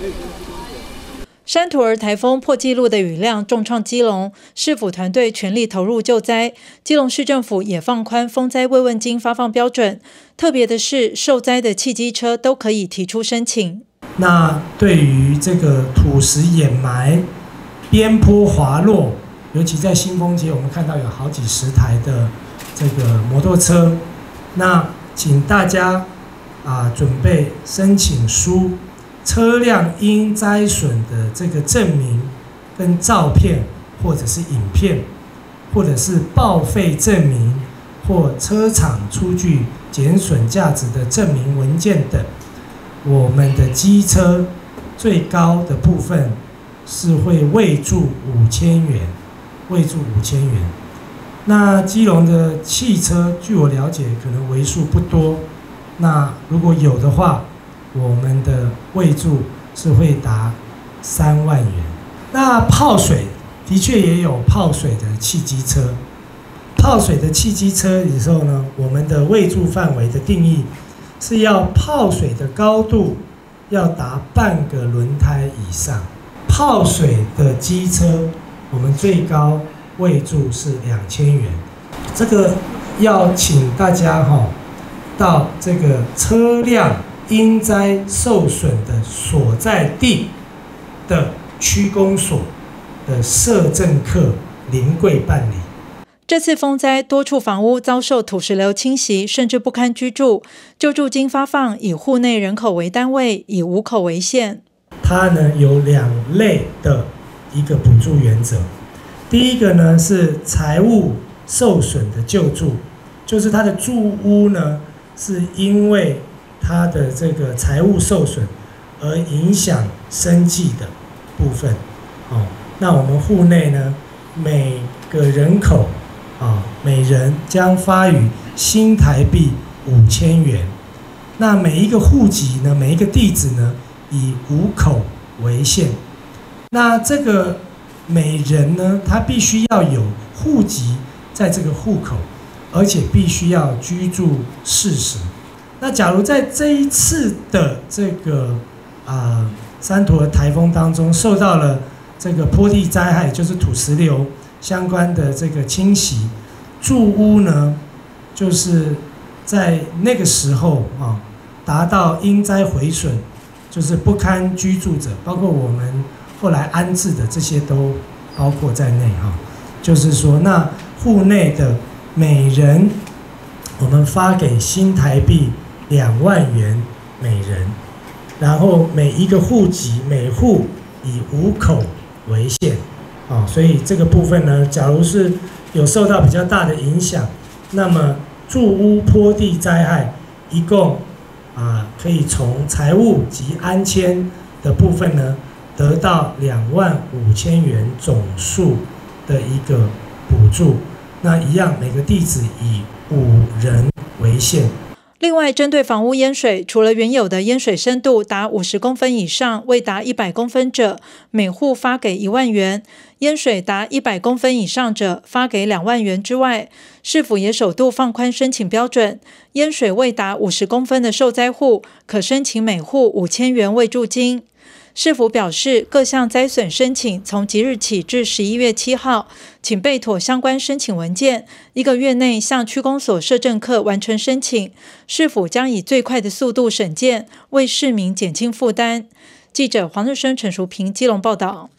山图儿台风破纪录的雨量重创基隆，市府团队全力投入救灾。基隆市政府也放宽风灾慰问金发放标准，特别的是，受灾的汽机车都可以提出申请。 那对于这个土石掩埋、边坡滑落，尤其在新丰街，我们看到有好几十台的这个摩托车，那请大家准备申请书。车辆因灾损的这个证明跟照片，或者是影片，或者是报废证明或车厂出具减损价值的证明文件等，我们的机车最高的部分是会慰助5000元，慰助5000元。那基隆的汽车，据我了解，可能为数不多。那如果有的话，我们的慰助是会达3万元。那泡水的确也有泡水的汽机车，泡水的汽机车的时候呢，我们的慰助范围的定义是要泡水的高度要达半个轮胎以上。泡水的机车，我们最高慰助是2000元。这个要请大家到这个车辆因灾受损的所在地的区公所的社政课临柜办理。 这次风灾多处房屋遭受土石流侵袭，甚至不堪居住，救助金发放以户内人口为单位，以5口为限。 它呢有2类的一个补助原则。第一个呢是财务受损的救助，就是它的住屋呢是因为它的这个财务受损而影响生计的部分，那我们户内呢，每个人口每人将发予新台币5000元。那每一个户籍呢，每一个地址呢，以5口为限。那这个每人呢，他必须要有户籍在这个户口，而且必须要居住事实。那假如在这一次的这个山图儿台风当中受到了这个坡地灾害，就是土石流相关的这个侵袭，住屋呢，就是在那个时候达到因灾毁损，就是不堪居住者，包括我们后来安置的这些都包括在内就是说，那户内的每人，我们发给新台币2万元每人，然后每一个户籍每户以5口为限，所以这个部分呢，假如是有受到比较大的影响，那么住屋坡地灾害一共可以从财务及安迁的部分呢，得到25000元总数的一个补助。那一样，每个地址以5人为限。 另外，针对房屋淹水，除了原有的淹水深度达50公分以上，未达100公分者，每户发给1万元；淹水达100公分以上者，发给2万元之外，市府也首度放宽申请标准，淹水未达50公分的受灾户，可申请每户5000元慰助金。市府表示，各项灾损申请从即日起至11月7号，请备妥相关申请文件，1个月内向区公所社政课完成申请。市府将以最快的速度审件，为市民减轻负担。记者黄日升、陈淑平基隆报道。